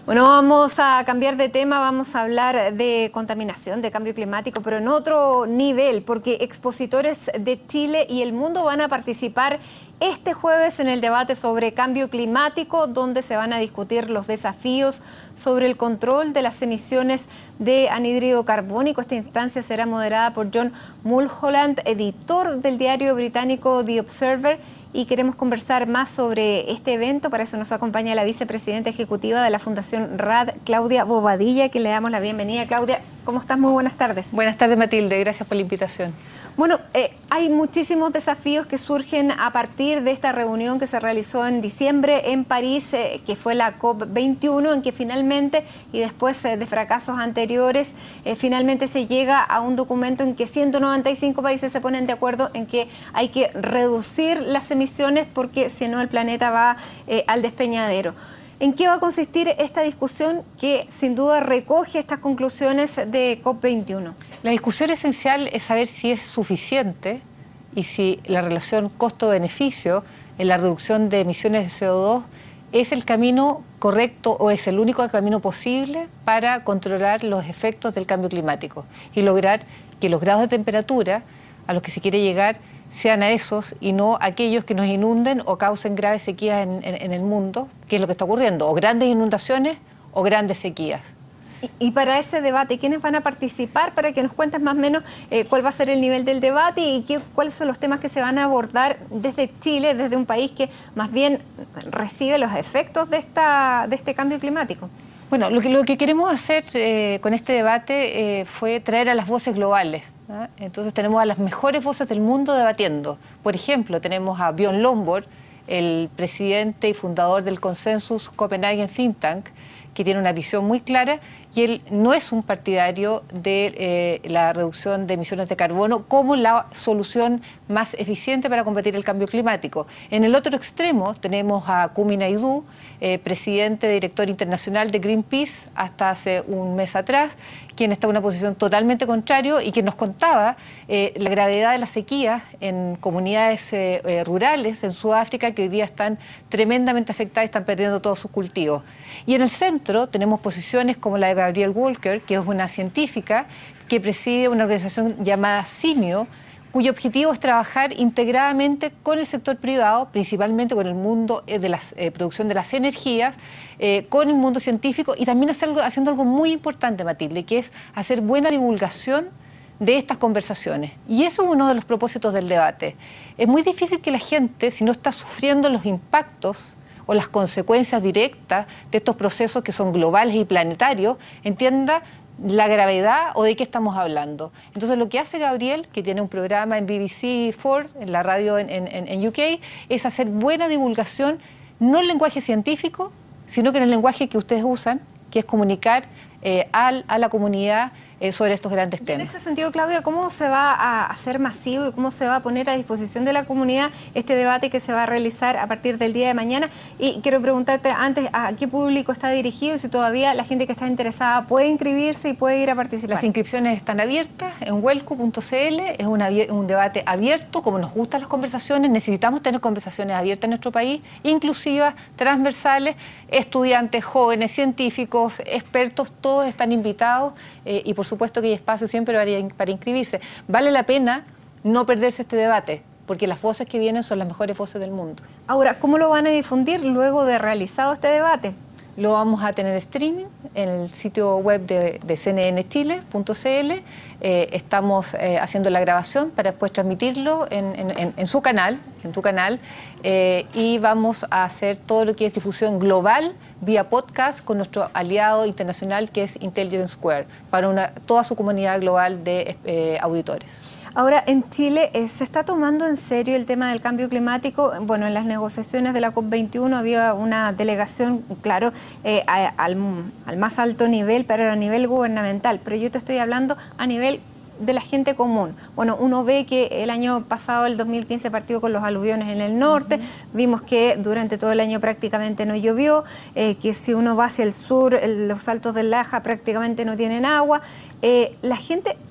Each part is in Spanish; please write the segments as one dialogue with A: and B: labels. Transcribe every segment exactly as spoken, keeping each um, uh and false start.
A: Bueno, vamos a cambiar de tema, vamos a hablar de contaminación, de cambio climático, pero en otro nivel, porque expositores de Chile y el mundo van a participar este jueves en el debate sobre cambio climático, donde se van a discutir los desafíos sobre el control de las emisiones de anhídrido carbónico. Esta instancia será moderada por John Mulholland, editor del diario británico The Observer, y queremos conversar más sobre este evento. Para eso nos acompaña la vicepresidenta ejecutiva de la Fundación R A D, Claudia Bobadilla, que le damos la bienvenida. Claudia, ¿cómo estás? Muy buenas tardes.
B: Buenas tardes, Matilde. Gracias por la invitación.
A: Bueno, eh, hay muchísimos desafíos que surgen a partir de esta reunión que se realizó en diciembre en París, eh, que fue la COP veintiuno, en que finalmente, y después eh, de fracasos anteriores, eh, finalmente se llega a un documento en que ciento noventa y cinco países se ponen de acuerdo en que hay que reducir las emisiones porque si no el planeta va eh, al despeñadero. ¿En qué va a consistir esta discusión que sin duda recoge estas conclusiones de COP veintiuno?
B: La discusión esencial es saber si es suficiente y si la relación costo-beneficio en la reducción de emisiones de C O dos es el camino correcto o es el único camino posible para controlar los efectos del cambio climático y lograr que los grados de temperatura a los que se quiere llegar sean a esos y no aquellos que nos inunden o causen graves sequías en, en, en el mundo, que es lo que está ocurriendo, o grandes inundaciones o grandes sequías.
A: Y, y para ese debate, ¿quiénes van a participar? Para que nos cuentes más o menos eh, cuál va a ser el nivel del debate y qué, cuáles son los temas que se van a abordar desde Chile, desde un país que más bien recibe los efectos de, esta, de este cambio climático.
B: Bueno, lo que, lo que queremos hacer eh, con este debate eh, fue traer a las voces globales. ¿Ah? Entonces tenemos a las mejores voces del mundo debatiendo. Por ejemplo, tenemos a Björn Lomborg, el presidente y fundador del Consensus Copenhagen Think Tank, que tiene una visión muy clara y él no es un partidario de eh, la reducción de emisiones de carbono como la solución más eficiente para combatir el cambio climático. En el otro extremo tenemos a Kumi Naidoo, eh, presidente, director internacional de Greenpeace hasta hace un mes atrás, quien está en una posición totalmente contraria y que nos contaba eh, la gravedad de las sequías en comunidades eh, eh, rurales en Sudáfrica que hoy día están tremendamente afectadas y están perdiendo todos sus cultivos. Y en el centro tenemos posiciones como la de Gabrielle Walker, que es una científica que preside una organización llamada CINIO, cuyo objetivo es trabajar integradamente con el sector privado, principalmente con el mundo de la eh, producción de las energías, eh, con el mundo científico y también hacer algo, haciendo algo muy importante, Matilde, que es hacer buena divulgación de estas conversaciones. Y eso es uno de los propósitos del debate. Es muy difícil que la gente, si no está sufriendo los impactos o las consecuencias directas de estos procesos que son globales y planetarios, entienda la gravedad o de qué estamos hablando. Entonces lo que hace Gabriel, que tiene un programa en B B C cuatro, en la radio en, en, en U K, es hacer buena divulgación, no en lenguaje científico, sino que en el lenguaje que ustedes usan, que es comunicar eh, al, a la comunidad eh, sobre estos grandes temas.
A: En ese sentido, Claudia, ¿cómo se va a hacer masivo y cómo se va a poner a disposición de la comunidad este debate que se va a realizar a partir del día de mañana? Y quiero preguntarte antes, ¿a qué público está dirigido y si todavía la gente que está interesada puede inscribirse y puede ir a participar?
B: Las inscripciones están abiertas en huelco punto c l, es una, un debate abierto, como nos gustan las conversaciones, necesitamos tener conversaciones abiertas en nuestro país, inclusivas, transversales, estudiantes, jóvenes, científicos, expertos, todos están invitados eh, y por supuesto que hay espacio siempre para, para inscribirse. Vale la pena no perderse este debate, porque las voces que vienen son las mejores voces del mundo.
A: Ahora, ¿cómo lo van a difundir luego de realizado este debate?
B: Lo vamos a tener streaming en el sitio web de, de c n n chile punto c l. Eh, estamos eh, haciendo la grabación para después transmitirlo en, en, en su canal, en tu canal, eh, y vamos a hacer todo lo que es difusión global vía podcast con nuestro aliado internacional que es Intelligence Square, para una, toda su comunidad global de eh, auditores.
A: Ahora, en Chile eh, se está tomando en serio el tema del cambio climático. Bueno, en las negociaciones de la COP veintiuno había una delegación, claro, eh, a, al, al más alto nivel, pero a nivel gubernamental. Pero yo te estoy hablando a nivel de la gente común. Bueno, uno ve que el año pasado, el dos mil quince, partió con los aluviones en el norte. Uh-huh. Vimos que durante todo el año prácticamente no llovió, eh, que si uno va hacia el sur, el, los altos del Laja prácticamente no tienen agua. Eh, la gente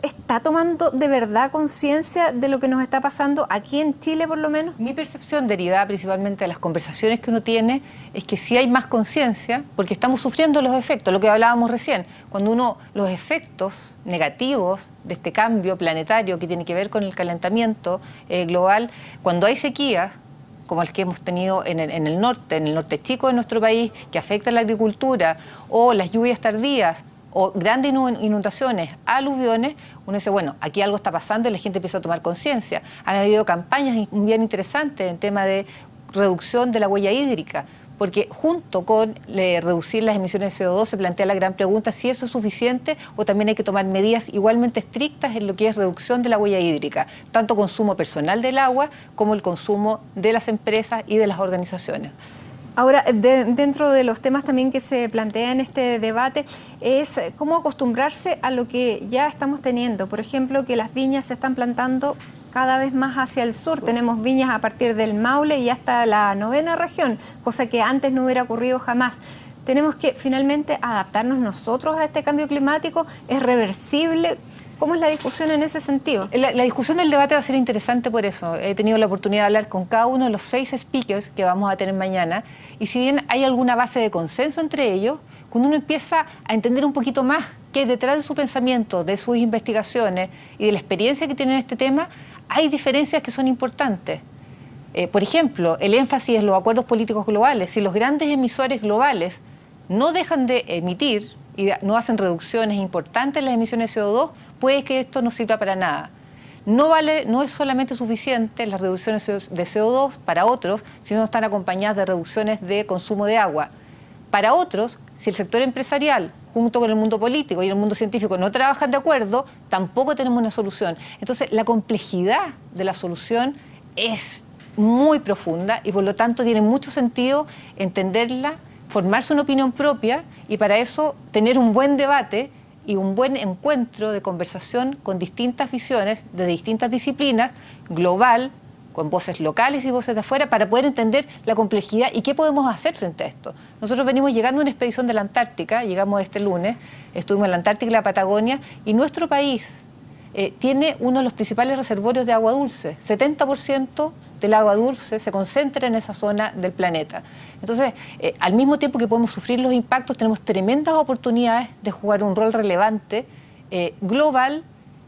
A: está tomando de verdad conciencia de lo que nos está pasando aquí en Chile, por lo menos?
B: Mi percepción, derivada principalmente de las conversaciones que uno tiene, es que sí hay más conciencia, porque estamos sufriendo los efectos, lo que hablábamos recién, cuando uno, los efectos negativos de este cambio planetario que tiene que ver con el calentamiento eh, global, cuando hay sequías, como el que hemos tenido en el, en el norte, en el norte chico de nuestro país, que afecta a la agricultura, o las lluvias tardías, o grandes inundaciones, aluviones, uno dice, bueno, aquí algo está pasando y la gente empieza a tomar conciencia. Han habido campañas bien interesantes en tema de reducción de la huella hídrica, porque junto con le, reducir las emisiones de C O dos se plantea la gran pregunta si eso es suficiente o también hay que tomar medidas igualmente estrictas en lo que es reducción de la huella hídrica, tanto consumo personal del agua como el consumo de las empresas y de las organizaciones.
A: Ahora, de, dentro de los temas también que se plantea en este debate es cómo acostumbrarse a lo que ya estamos teniendo. Por ejemplo, que las viñas se están plantando cada vez más hacia el sur. Tenemos viñas a partir del Maule y hasta la novena región, cosa que antes no hubiera ocurrido jamás. Tenemos que finalmente adaptarnos nosotros a este cambio climático. ¿Es reversible? ¿Cómo es la discusión en ese sentido?
B: La, la discusión del debate va a ser interesante por eso. He tenido la oportunidad de hablar con cada uno de los seis speakers que vamos a tener mañana y si bien hay alguna base de consenso entre ellos, cuando uno empieza a entender un poquito más qué hay detrás de su pensamiento, de sus investigaciones y de la experiencia que tienen en este tema, hay diferencias que son importantes. Eh, por ejemplo, el énfasis en los acuerdos políticos globales. Si los grandes emisores globales no dejan de emitir y no hacen reducciones importantes en las emisiones de C O dos, puede que esto no sirva para nada. No, vale, no es solamente suficiente las reducciones de C O dos para otros, sino están acompañadas de reducciones de consumo de agua. Para otros, si el sector empresarial, junto con el mundo político y el mundo científico, no trabajan de acuerdo, tampoco tenemos una solución. Entonces, la complejidad de la solución es muy profunda y por lo tanto tiene mucho sentido entenderla, formarse una opinión propia y para eso tener un buen debate y un buen encuentro de conversación con distintas visiones de distintas disciplinas, global, con voces locales y voces de afuera, para poder entender la complejidad y qué podemos hacer frente a esto. Nosotros venimos llegando a una expedición de la Antártica, llegamos este lunes, estuvimos en la Antártica y la Patagonia, y nuestro país eh, tiene uno de los principales reservorios de agua dulce. setenta por ciento del agua dulce se concentra en esa zona del planeta. Entonces, eh, al mismo tiempo que podemos sufrir los impactos, tenemos tremendas oportunidades de jugar un rol relevante, eh, global,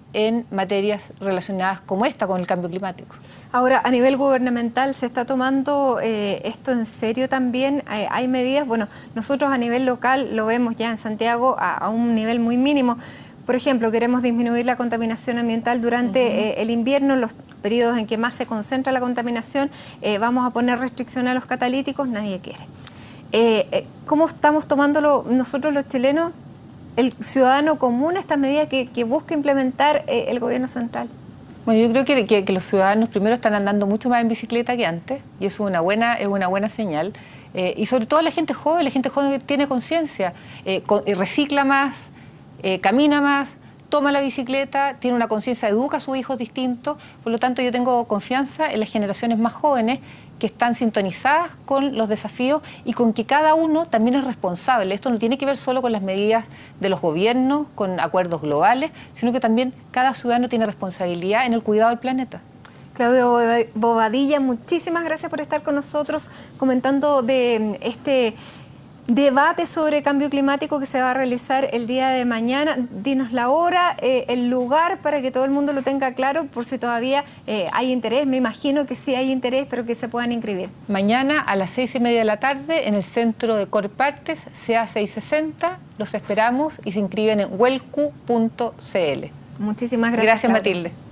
B: en materias relacionadas como esta con el cambio climático.
A: Ahora, a nivel gubernamental, ¿se está tomando eh, esto en serio también? Eh, ¿Hay medidas? Bueno, nosotros a nivel local lo vemos ya en Santiago a, a un nivel muy mínimo. Por ejemplo, queremos disminuir la contaminación ambiental durante uh-huh. eh, el invierno, los periodos en que más se concentra la contaminación, eh, vamos a poner restricción a los catalíticos, nadie quiere. Eh, eh, ¿Cómo estamos tomándolo nosotros los chilenos, el ciudadano común, estas medidas que, que busca implementar eh, el gobierno central?
B: Bueno, yo creo que, que, que los ciudadanos primero están andando mucho más en bicicleta que antes y eso es una buena, es una buena señal. Eh, y sobre todo la gente joven, la gente joven que tiene conciencia, eh, con, eh, recicla más, eh, camina más, toma la bicicleta, tiene una conciencia, educa a sus hijos distintos. Por lo tanto, yo tengo confianza en las generaciones más jóvenes que están sintonizadas con los desafíos y con que cada uno también es responsable. Esto no tiene que ver solo con las medidas de los gobiernos, con acuerdos globales, sino que también cada ciudadano tiene responsabilidad en el cuidado del planeta.
A: Claudio Bobadilla, muchísimas gracias por estar con nosotros comentando de este debate sobre cambio climático que se va a realizar el día de mañana. Dinos la hora, eh, el lugar para que todo el mundo lo tenga claro por si todavía eh, hay interés. Me imagino que sí hay interés, pero que se puedan inscribir.
B: Mañana a las seis y media de la tarde en el centro de Corpartes, C A seiscientos sesenta. Los esperamos y se inscriben en huelcu punto c l.
A: Muchísimas gracias.
B: Gracias, Matilde.